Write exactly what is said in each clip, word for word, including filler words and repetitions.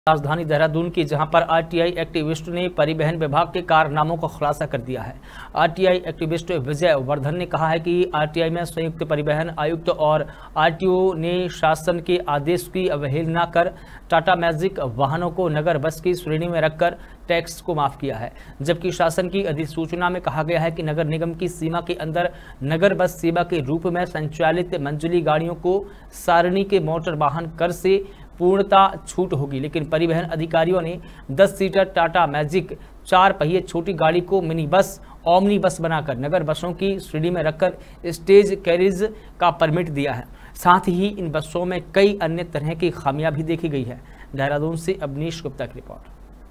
राजधानी देहरादून की, जहां पर आरटीआई एक्टिविस्ट ने परिवहन विभाग के कारनामों का खुलासा कर दिया है। आरटीआई एक्टिविस्ट विजय वर्धन ने कहा है कि आरटीआई में संयुक्त परिवहन आयुक्त और आरटीओ ने शासन के आदेश की अवहेलना कर टाटा मैजिक वाहनों को नगर बस की श्रेणी में रखकर टैक्स को माफ किया है, जबकि शासन की अधिसूचना में कहा गया है कि नगर निगम की सीमा के अंदर नगर बस सेवा के रूप में संचालित मंजिली गाड़ियों को सारणी के मोटर वाहन कर से पूर्णता छूट होगी। लेकिन परिवहन अधिकारियों ने दस सीटर टाटा मैजिक चार पहिए छोटी गाड़ी को मिनी बस, ओमनी बस बनाकर नगर बसों की श्रेणी में रखकर स्टेज कैरिज का परमिट दिया है। साथ ही इन बसों में कई अन्य तरह की खामियां भी देखी गई है। देहरादून से अवनीश गुप्ता की रिपोर्ट।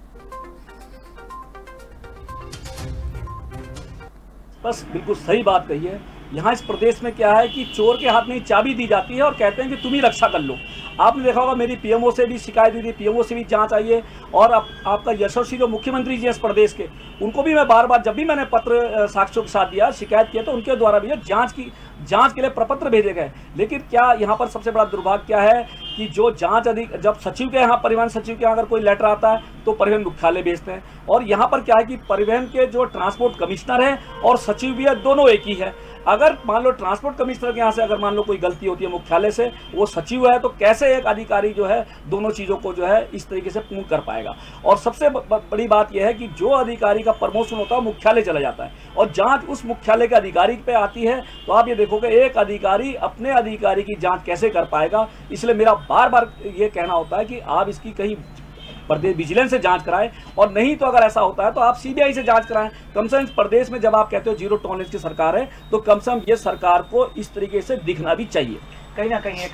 बस बिल्कुल सही बात कही है। यहाँ इस प्रदेश में क्या है कि चोर के हाथ में चाबी दी जाती है और कहते हैं कि तुम ही रक्षा कर लो। आपने देखा होगा, मेरी पीएमओ से भी शिकायत दी थी, पीएमओ से भी जांच आई है। और आप, आपका यशस्वी जो मुख्यमंत्री जी हैं इस प्रदेश के, उनको भी मैं बार बार, जब भी मैंने पत्र साक्ष्यों के साथ दिया, शिकायत किया, तो उनके द्वारा भी जांच की जांच के लिए प्रपत्र भेजे गए। लेकिन क्या यहाँ पर सबसे बड़ा दुर्भाग्य क्या है कि जो जांच अधिक जब सचिव के यहाँ, परिवहन सचिव के यहाँ अगर कोई लेटर आता है तो परिवहन मुख्यालय भेजते हैं। और यहाँ पर क्या है कि परिवहन के जो ट्रांसपोर्ट कमिश्नर है और सचिव भी है, दोनों एक ही है। अगर मान लो ट्रांसपोर्ट कमिश्नर के यहाँ से अगर मान लो कोई गलती होती है मुख्यालय से, वो सचिव है, तो कैसे एक अधिकारी जो है दोनों चीज़ों को जो है इस तरीके से पूर्ण कर पाएगा। और सबसे बड़ी बात यह है कि जो अधिकारी का प्रमोशन होता है मुख्यालय चला जाता है और जांच उस मुख्यालय के अधिकारी पे आती है, तो आप ये देखोगे एक अधिकारी अपने अधिकारी की जांच कैसे कर पाएगा। इसलिए मेरा बार बार ये कहना होता है कि आप इसकी कहीं प्रदेश विजिलेंस से जांच कराएं, और नहीं तो अगर ऐसा होता है तो आप सीबीआई से जांच कराएं। कम से कम प्रदेश में जब आप कहते हो जीरो टॉलरेंस की सरकार है, तो कम से कम ये सरकार को इस तरीके से दिखना भी चाहिए। कहीं ना कहीं एक